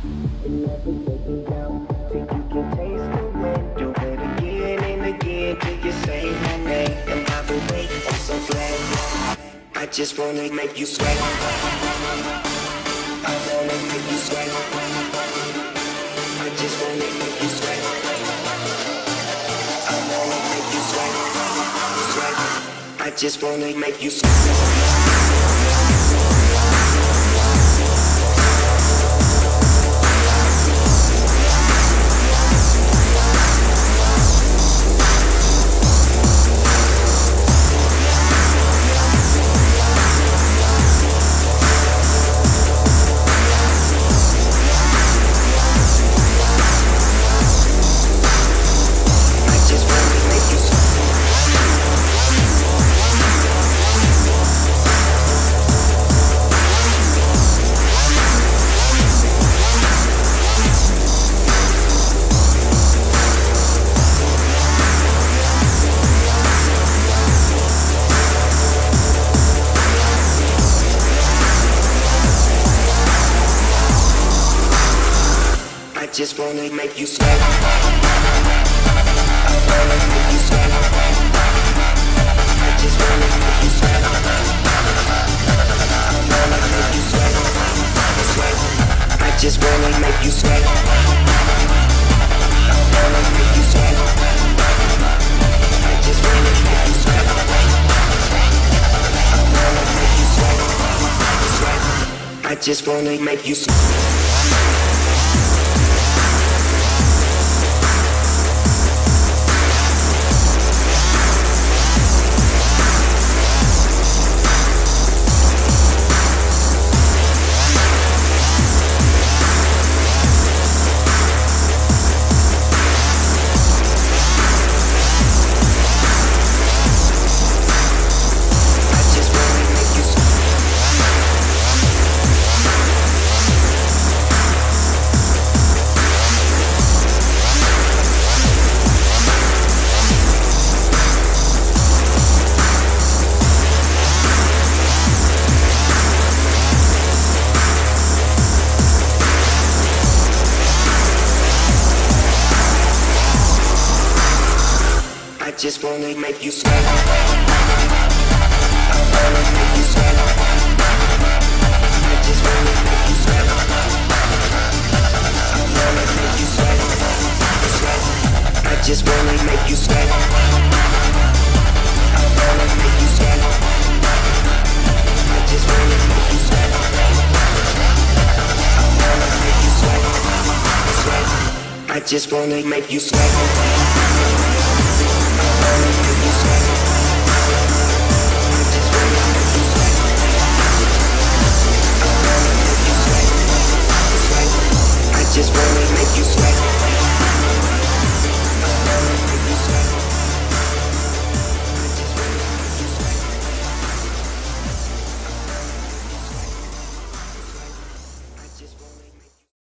and never take it down till you can taste the wind. Do it again and again till you say my name. And by the way, I'm so glad. I just wanna make you sweat. I wanna make you sweat. I just wanna make you sweat. I wanna make you sweat. Sweat. I just wanna make you sweat. Just wanna make you sweat. I wanna make you sweat. I just wanna make you sweat. I wanna make you sweat. Sweat. I just wanna make you sweat. I wanna make you sweat. I just wanna make you sweat. I wanna make you sweat. Sweat. I just wanna make you sweat. Just wanna make you sweat. I wanna make you sweat. I just wanna make you sweat. I wanna make you sweat. Sweat. I just wanna make you sweat. I wanna make you sweat. I just wanna make you sweat. I wanna make you sweat. Sweat. I just wanna make you sweat. Just wanna make you sweat.